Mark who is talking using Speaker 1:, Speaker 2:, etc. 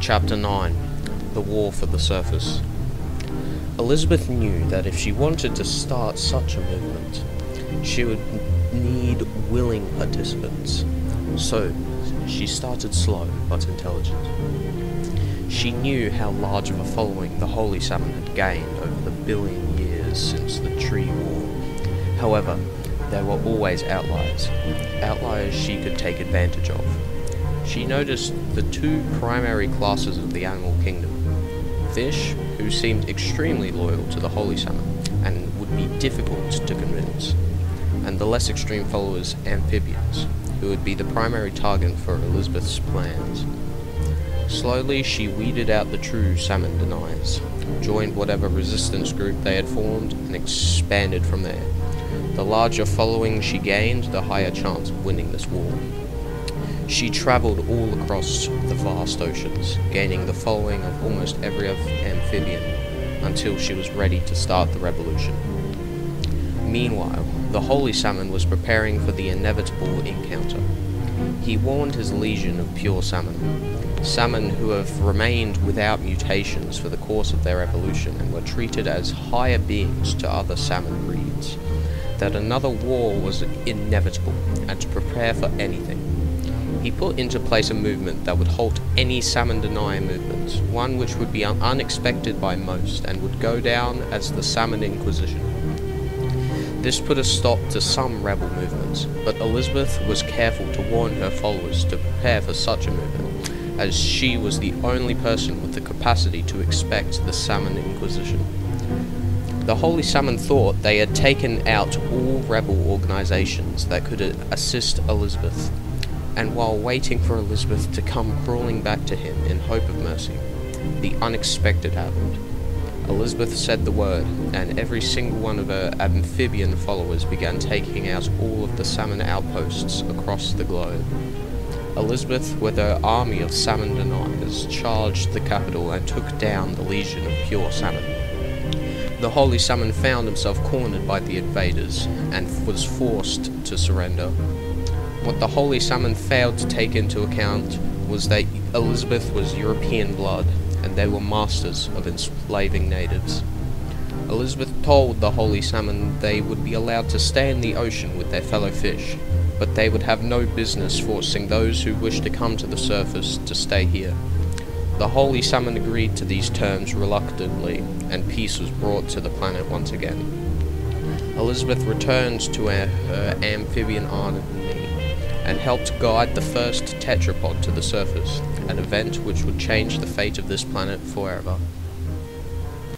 Speaker 1: Chapter 9. The War for the Surface. Elizabeth knew that if she wanted to start such a movement, she would need willing participants. So, she started slow but intelligent. She knew how large of a following the Holy Salmon had gained over the billion years since the Tree War. However, there were always outliers. Outliers she could take advantage of. She noticed the two primary classes of the animal kingdom. Fish, who seemed extremely loyal to the Holy Salmon and would be difficult to convince, and the less extreme followers, amphibians, who would be the primary target for Elizabeth's plans. Slowly she weeded out the true salmon deniers, joined whatever resistance group they had formed, and expanded from there. The larger following she gained, the higher chance of winning this war. She travelled all across the vast oceans, gaining the following of almost every amphibian, until she was ready to start the revolution. Meanwhile, the Holy Salmon was preparing for the inevitable encounter. He warned his legion of Pure-Salmon, salmon who have remained without mutations for the course of their evolution and were treated as higher beings to other salmon breeds, that another war was inevitable, and to prepare for anything. He put into place a movement that would halt any salmon denier movements, one which would be unexpected by most and would go down as the Salmon Inquisition. This put a stop to some rebel movements, but Elizabeth was careful to warn her followers to prepare for such a movement, as she was the only person with the capacity to expect the Salmon Inquisition. The Holy Salmon thought they had taken out all rebel organizations that could assist Elizabeth, and while waiting for Elizabeth to come crawling back to him in hope of mercy, the unexpected happened. Elizabeth said the word, and every single one of her amphibian followers began taking out all of the salmon outposts across the globe. Elizabeth, with her army of salmon deniers, charged the capital and took down the legion of Pure-Salmon. The Holy Salmon found himself cornered by the invaders, and was forced to surrender. What the Holy Salmon failed to take into account was that Elizabeth was European blood, and they were masters of enslaving natives. Elizabeth told the Holy Salmon they would be allowed to stay in the ocean with their fellow fish, but they would have no business forcing those who wished to come to the surface to stay here. The Holy Salmon agreed to these terms reluctantly, and peace was brought to the planet once again. Elizabeth returned to her amphibian army and helped guide the first Tetrapod to the surface, an event which would change the fate of this planet forever.